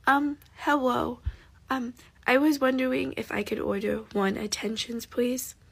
Hello. I was wondering if I could order 1 attentions, please.